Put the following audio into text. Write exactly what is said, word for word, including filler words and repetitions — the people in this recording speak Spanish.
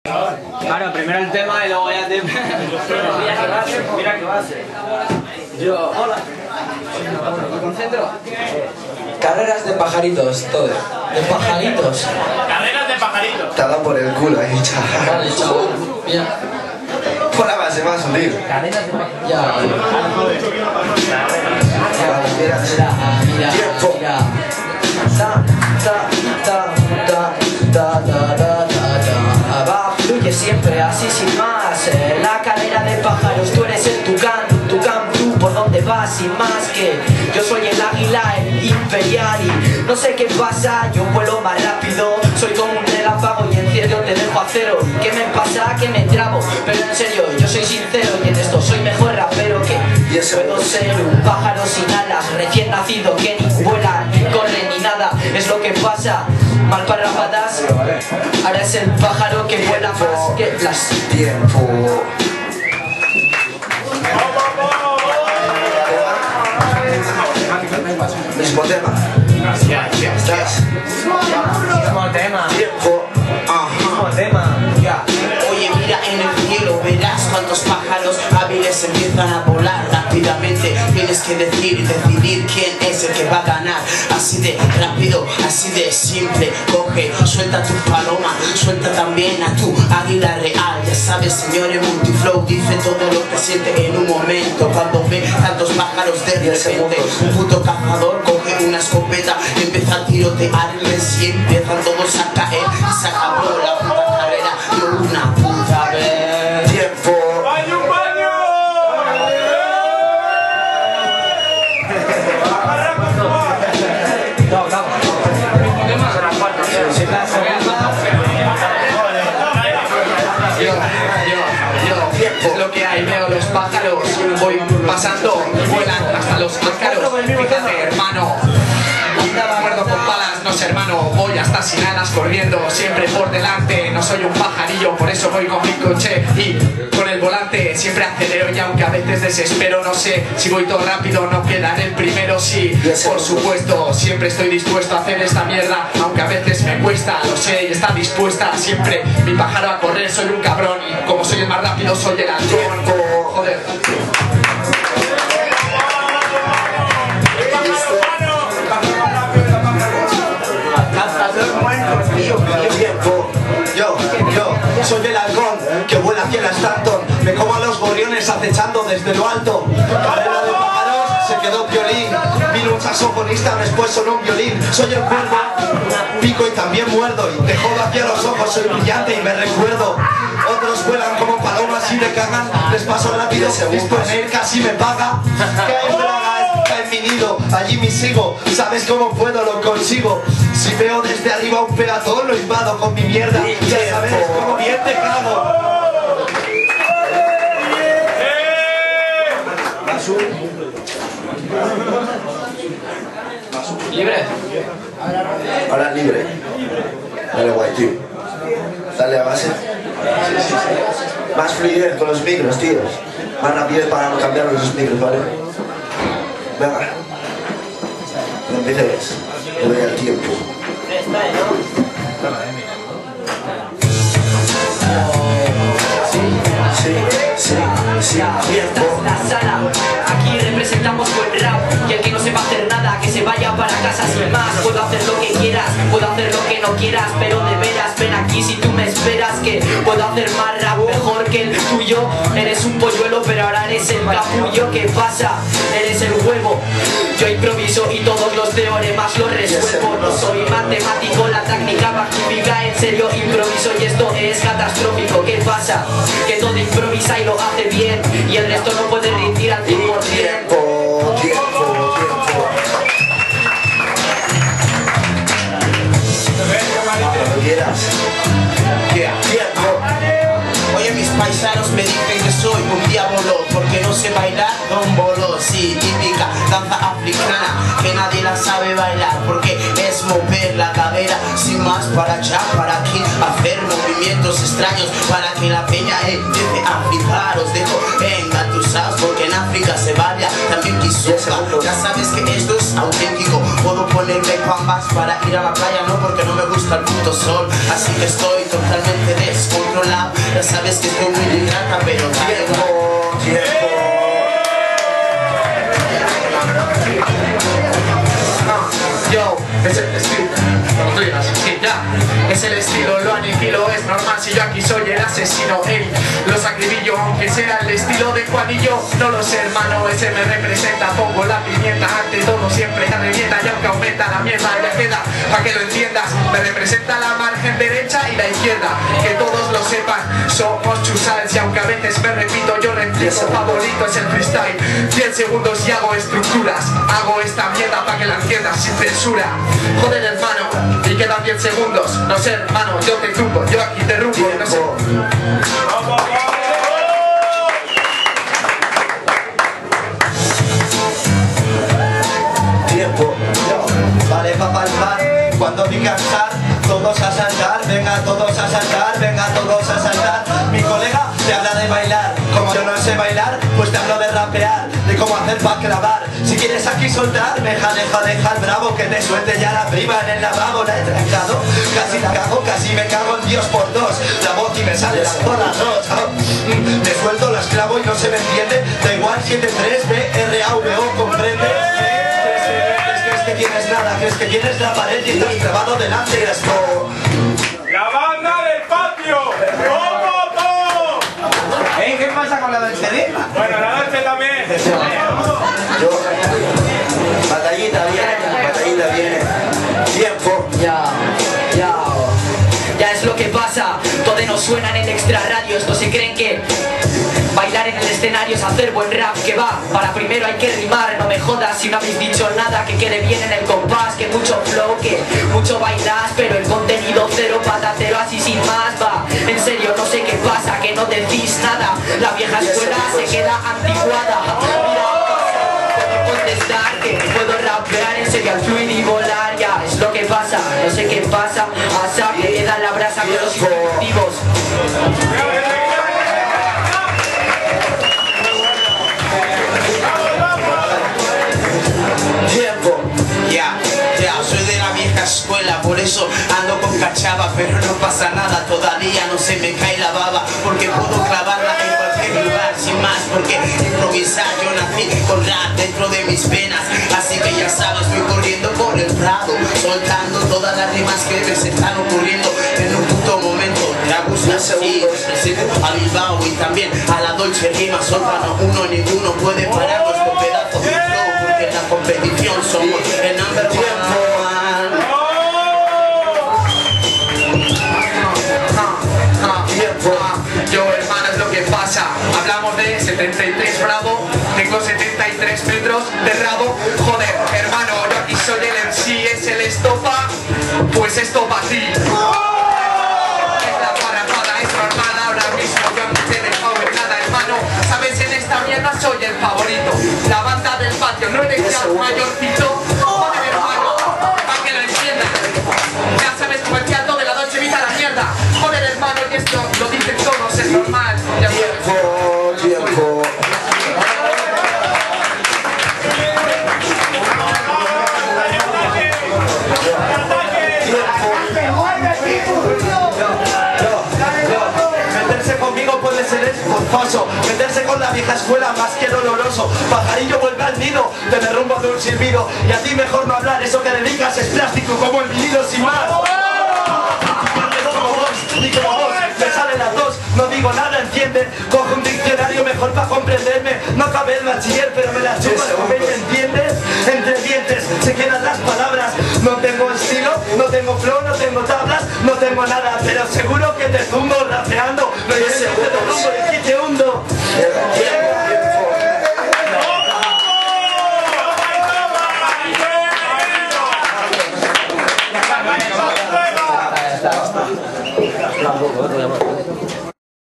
Claro, primero el tema y luego ya te... Mira que base, mira que base. Yo... Hola. ¿Me concentro? Carreras de pajaritos, todo. De pajaritos. Carreras de pajaritos. Te ha dado por el culo ahí, chaval. Vale, chaval. Mira. Por la base más hundir. Cadenas de pajaritos. Ya. Mira, Mira, tiempo. mira. Ta, ta, ta, ta, ta, ta, ta, ta. Va, fluye siempre así sin más. Eh, La carrera de pájaros, tú eres el tucán, tucán, tú por dónde vas sin más que yo soy el águila, el imperial y no sé qué pasa, yo vuelo más rápido, soy como un relámpago y en serio te dejo a cero. ¿Qué me pasa? Que me trabo, pero en serio yo soy sincero y en esto soy mejor rapero que puedo ser un pájaro sin alas, recién nacido que ni vuela, ni corre ni nada, es lo que pasa. Mal parrafadas, ahora es el pájaro que vuela más que las... Tiempo. Mismo tema. ¿Estás? Mismo tema. Tiempo. Ajá. Mismo tema. Ya. Oye, mira en el cielo, verás cuántos pájaros hábiles empiezan a volar rápidamente. Tienes que decir y decidir quién es el que va a ganar. Así de rápido, así de simple. Coge, suelta tu paloma, suelta también a tu águila real. Ya sabes, señores, Multiflow dice todo lo que siente en un momento. Cuando ve tantos pájaros de repente, un puto cazador coge una escopeta, empieza a tirotearles y empiezan todos a caer. Y se acabó la puta carrera de una puta vez. Tiempo. ¡Baño, un baño! No, no. Mismo tema. Son las cuatro. Si la Yo, yo, yo, es lo que hay, veo los pájaros, voy pasando, vuelan hasta los ácaros, fíjate hermano, muerdo con palas, no sé hermano, voy hasta sin alas corriendo, siempre por delante, no soy un pajarillo, por eso voy con mi coche y con el volante, siempre acelero y aunque a veces desespero, no sé, si voy todo rápido no quedaré el primero, sí, por supuesto, siempre estoy dispuesto a hacer esta mierda, aunque a veces me cuesta, lo sé y está dispuesta, siempre mi pájaro a correr, soy un cabrón y como soy el más rápido soy el halcón, joder. Tiempo. Yo, yo, soy el halcón que vuela hacia la Stanton. Me como a los gorriones acechando desde lo alto. Carrera de pájaros, se quedó violín. Vino un saxofonista, después sonó un violín. Soy el cuervo, pico y también muerdo. Y te jodo hacia los ojos, soy brillante y me recuerdo. Otros vuelan como palomas y le cagan. Les paso rápido, visto en él casi me paga. Cae en braga, cae en mi nido, allí me sigo. ¿Sabes cómo puedo? Lo consigo. Si veo desde arriba un peatón, lo invado con mi mierda. Ya sabes, como bien te cago. ¿Libre? Ahora libre. Dale guay, tío. Dale a base. Más fluidez con los micros, tíos. Más rapidez para no cambiar los micros, ¿vale? Venga. No empieces. Le doy al tiempo. Sí, sí, sí, tiempo. La sala, aquí representamos buen rap y el que no sepa hacer nada, que se vaya para casa sin más. Puedo hacer lo que quieras, puedo hacer lo que no quieras, pero de veras ven aquí si tú me esperas, que puedo hacer más rap mejor que el tuyo. Eres un polluelo pero ahora eres el capullo. ¿Qué pasa? Eres el huevo. Yo improviso y todos los teoremas los resuelvo. No soy matemático, la técnica magnífica, en serio improviso y esto es catastrófico. ¿Qué pasa? Que todo improvisa y lo hace bien y el resto no puede rendir al cien por cien. Tiempo, tiempo, tiempo. Cuando quieras. Tiempo. Oye, mis paisanos me dicen que soy un diablo porque no sé bailar dombolo, sí, típica danza africana que nadie la sabe bailar porque es mover la cadera sin más para allá, para aquí, hacer movimiento. pensamientos extraños para que la peña empiece a flipar. Os dejo engatusados porque en África se vaya también Kisoka. Ya sabes que esto es auténtico. Puedo ponerme pambas para ir a la playa, no porque no me gusta el puto sol. Así que estoy totalmente descontrolado. Ya sabes que estoy muy ingrata, pero tiempo, tiempo. Yo, es el estilo, como tú digas, sí, ya. Es el estilo, lo aniquilo, es normal si yo aquí soy el asesino. Ey, lo sacrifico, aunque sea el estilo de Juanillo. No lo sé, hermano, ese me representa. Pongo la pimienta ante todo, siempre la revienta. Y aunque aumenta la mierda, ya queda, para que lo entiendas. Me representa la margen derecha y la izquierda. Que todos lo sepan, somos chusales. Y aunque a veces me repito, yo replico. Favorito es el freestyle. diez segundos y hago estructuras. Hago esta mierda para que la entiendas sin censura. Joder, hermano, y quedan diez segundos. No sé, hermano, yo te tumbo, yo aquí te rumbo. No sé. Tiempo, yo, vale pa' palmar. Cuando vi cansar, todos a saltar. Venga, todos a saltar, venga, todos a saltar. Mi colega te habla de bailar. Como yo no sé bailar, pues te hablo de rapear, de cómo hacer pa' clavar. Si quieres aquí soltar, deja, deja, deja el bravo, que te suelte ya la prima en el lavabo. La he trancado, casi la cago, casi me cago en Dios por dos. La voz y me sale la zorra dos. Me suelto, la esclavo y no se me entiende. Da igual, siete tres, B R A V O, ¿comprendes? ¿Crees que tienes nada? ¿Crees que tienes la pared y estás clavado delante de esto? ¡La banda del patio! ¡Todo, todo! ¿Eh? ¿Qué pasa con la del C D? Bueno, la noche también. Yo, batallita viene, batallita viene. Tiempo. Ya, ya, ya es lo que pasa. Todo nos suena en el extra radio. Estos se creen que bailar en el escenario es hacer buen rap. Que va, para primero hay que rimar. No me jodas si no habéis dicho nada. Que quede bien en el compás, que mucho flow, que mucho bailas, pero el contenido cero, patatero, así sin más. Va, en serio no sé qué pasa, que no decís nada. La vieja escuela se queda anticuada. Mira, puedo contestar que puedo rapear en serio al fluir y volar. Ya es lo que pasa, no sé qué pasa. Asap le quedan la brasa con los instructivos. Tiempo. Ya, ya, soy de la vieja escuela, por eso ando con cachava, pero no pasa nada, todavía no se me cae la baba, porque puedo clavarla en cualquier lugar, sin más, porque improvisar, yo nací con rap dentro de mis venas, así que ya sabes, voy corriendo por el prado, soltando todas las rimas que me se están ocurriendo en un puto momento. Te gusta así, represento a Bilbao y también a la Dolce Rima, Sótano, uno, ninguno puede parar nuestro pedazo de flow, porque en la competición somos el number one. Yo, hermano, es lo que pasa. Hablamos de setenta y tres bravo. Tengo setenta y tres metros de rabo. Joder, hermano, yo aquí soy el M C. Es el estopa, pues esto para ti. Es la parrafada, es normal. Ahora mismo yo no te he dejado ver nada, hermano. Sabes, en esta mierda soy el favorito. La banda del patio, no eres ya un mayorcito. Joder, hermano, para que lo entiendas. Ya sabes, como el teatro de la Dolce Vita, la mierda. Joder, hermano, y esto lo dicen todos, es normal. Ya Tiempo, tiempo. Meterse conmigo puede ser esforzoso. Meterse con la vieja escuela más que doloroso. Pajarillo vuelve al nido, te derrumbo de un silbido. Y a ti mejor no hablar, eso que dedicas es plástico como el vinilo sin más. Ni como vos, me sale la tos, no digo nada, entiende. Cojo un diccionario mejor para comprenderme. No acabé el bachiller, pero me la chupo como me entiendes. Entre dientes se quedan las palabras. No tengo estilo, no tengo flow, no tengo tablas, no tengo nada, pero seguro que te tumbo rapeando. No hay ese te tumbo y aquí te hundo. ¡Vamos!